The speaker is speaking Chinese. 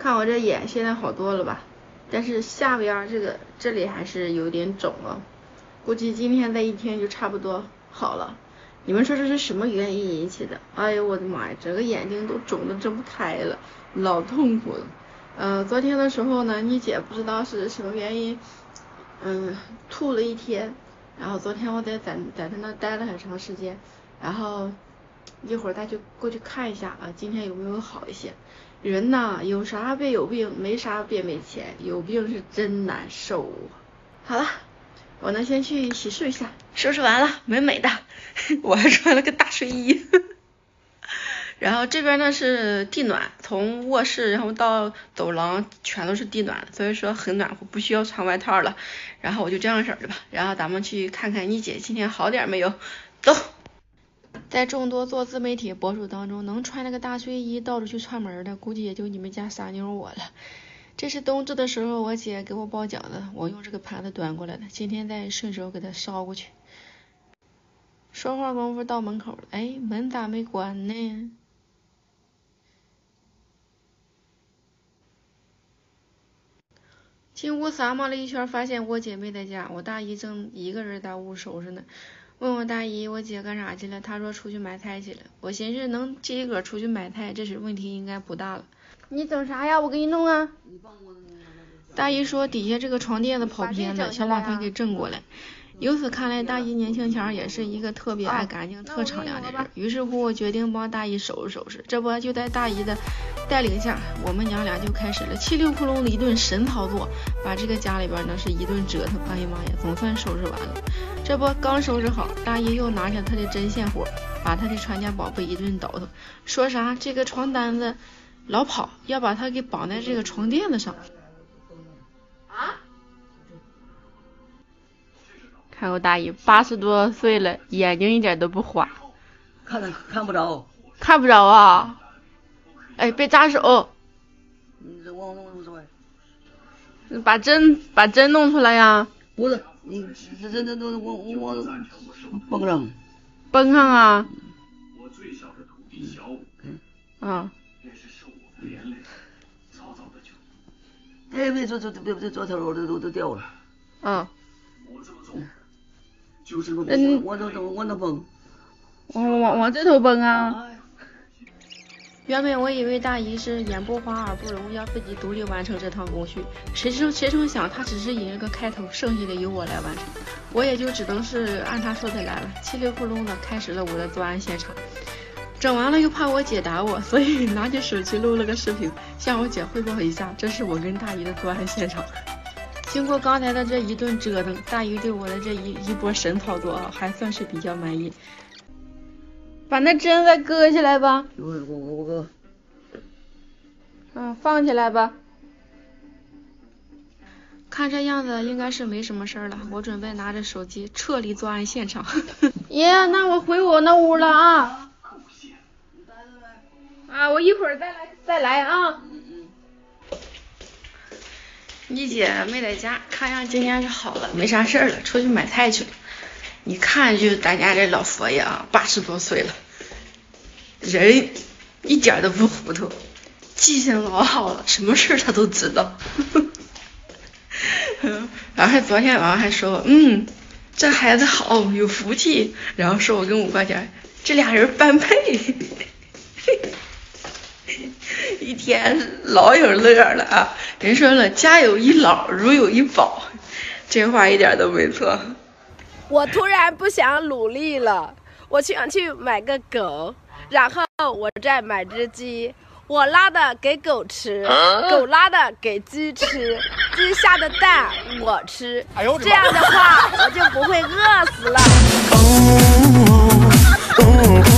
看我这眼现在好多了吧？但是下边这里还是有点肿了，估计今天再一天就差不多好了。你们说这是什么原因引起的？哎呦我的妈呀，整个眼睛都肿得睁不开了，老痛苦了。昨天的时候呢，你姐不知道是什么原因，吐了一天，然后昨天我在她那待了很长时间，然后一会儿她就过去看一下啊，今天有没有好一些。人呐，有啥别有病，没啥别没钱，有病是真难受。好了，我呢先去洗漱一下，收拾完了，美美的，我还穿了个大睡衣。然后这边呢是地暖，从卧室然后到走廊全都是地暖，所以说很暖和，不需要穿外套了。然后我就这样式的吧，然后咱们去看看你姐今天好点没有，走。在众多做自媒体博主当中，能穿那个大睡衣到处去串门的，估计也就你们家傻妞我了。这是冬至的时候我姐给我包饺子，我用这个盘子端过来的，今天再顺手给她捎过去。说话功夫到门口了，哎，门咋没关呢？进屋撒摸了一圈，发现我姐没在家，我大姨正一个人在屋收拾呢。问我大姨我姐干啥去了，她说出去买菜去了。我寻思能自己个出去买菜，这是问题应该不大了。你整啥呀？我给你弄啊。大姨说底下这个床垫子跑偏了，想把它给正过来。由此看来，大姨年轻前也是一个特别爱干净、特敞亮的人。于是乎，我决定帮大姨收拾收拾。这不就在大姨的带领下，我们娘俩就开始了七溜窟窿的一顿神操作，把这个家里边呢是一顿折腾。哎呀妈呀，总算收拾完了。这不刚收拾好，大姨又拿下她的针线活，把她的传家宝贝一顿倒腾，说啥这个床单子老跑，要把它给绑在这个床垫子上。看我大姨80多岁了，眼睛一点都不花， 看不着， 看不着啊！哎，别扎手！ 我把针弄出来呀！ 不是，你这我绷上啊！啊！ 哎，别这头都掉了。 嗯。 就是我能绷。 往这头绷啊！原本我以为大姨是眼不花耳不聋，要自己独立完成这趟工序，谁成想她只是引了个开头，剩下的由我来完成，我也就只能是按她说的来了，七溜窟窿的开始了我的作案现场。整完了又怕我姐打我，所以拿起手机录了个视频，向我姐汇报一下，这是我跟大姨的作案现场。经过刚才的这一顿折腾，大姨对我的这一波神操作啊，还算是比较满意。把那针再割起来吧。 我割。 放起来吧。看这样子应该是没什么事了，我准备拿着手机撤离作案现场。爷，那我回我那屋了啊。我一会儿再来啊。你姐没在家，看样今天是好了，没啥事了，出去买菜去了。你看就咱家这老佛爷啊，80多岁了，人一点都不糊涂，记性老好了，什么事他都知道。然后昨天晚上还说这孩子好有福气，然后说我跟5块钱这俩人般配。一天老有乐了啊！人说了，家有一老，如有一宝，这话一点都没错。 我突然不想努力了，我想去买个狗，然后我再买只鸡，我拉的给狗吃，狗拉的给鸡吃，鸡下的蛋我吃，这样的话我就不会饿死了。